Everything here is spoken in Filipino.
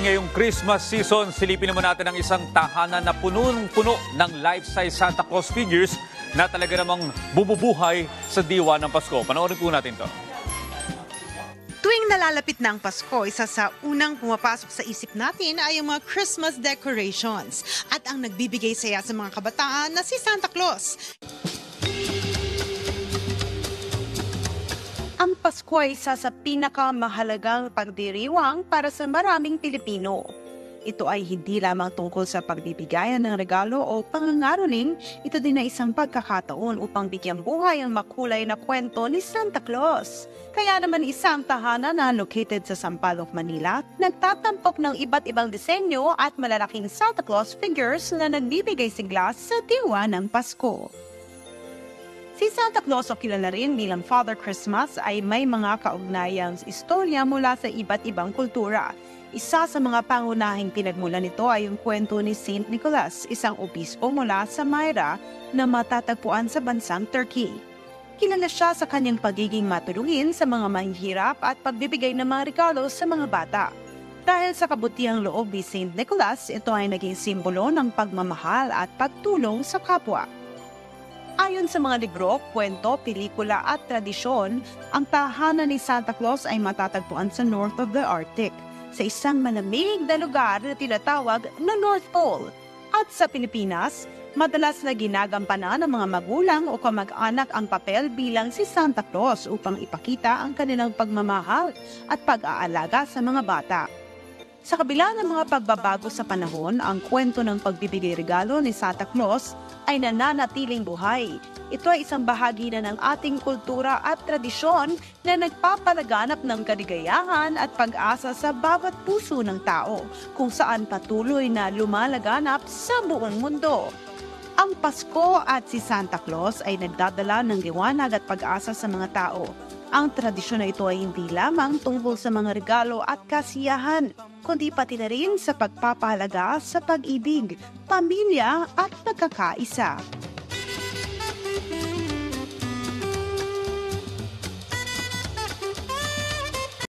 Ngayong Christmas season, silipin naman natin ang isang tahanan na punong-puno ng life-size Santa Claus figures na talaga namang bububuhay sa diwa ng Pasko. Panoorin po natin to. Tuwing nalalapit na ang Pasko, isa sa unang pumapasok sa isip natin ay ang mga Christmas decorations at ang nagbibigay saya sa mga kabataan na si Santa Claus. Ang Pasko ay isa sa pinakamahalagang pagdiriwang para sa maraming Pilipino. Ito ay hindi lamang tungkol sa pagbibigayan ng regalo o pangangaroling, ito din ay isang pagkakataon upang bigyang buhay ang makulay na kwento ni Santa Claus. Kaya naman isang tahanan na located sa Sampaloc, Manila, nagtatampok ng iba't ibang disenyo at malalaking Santa Claus figures na nagbibigay sigla sa diwa ng Pasko. Si Santa Claus o kilala rin bilang Father Christmas ay may mga kaugnayang istorya mula sa iba't ibang kultura. Isa sa mga pangunahing pinagmulan nito ay ang kwento ni Saint Nicholas, isang obispo mula sa Myra na matatagpuan sa bansang Turkey. Kilala siya sa kanyang pagiging matulungin sa mga mahihirap at pagbibigay ng mga regalo sa mga bata. Dahil sa kabutihang loob ni Saint Nicholas, ito ay naging simbolo ng pagmamahal at pagtulong sa kapwa. Ayon sa mga libro, kwento, pelikula at tradisyon, ang tahanan ni Santa Claus ay matatagpuan sa north of the Arctic, sa isang malamig na lugar na tinatawag na North Pole. At sa Pilipinas, madalas na ginagampanan ng mga magulang o kamag-anak ang papel bilang si Santa Claus upang ipakita ang kanilang pagmamahal at pag-aalaga sa mga bata. Sa kabila ng mga pagbabago sa panahon, ang kwento ng pagbibigay regalo ni Santa Claus ay nananatiling buhay. Ito ay isang bahagi na ng ating kultura at tradisyon na nagpapalaganap ng kaligayahan at pag-asa sa bawat puso ng tao, kung saan patuloy na lumalaganap sa buong mundo. Ang Pasko at si Santa Claus ay nagdadala ng liwanag at pag-asa sa mga tao. Ang tradisyon na ito ay hindi lamang tungkol sa mga regalo at kasiyahan, kundi pati na rin sa pagpapahalaga sa pag-ibig, pamilya at pagkakaisa.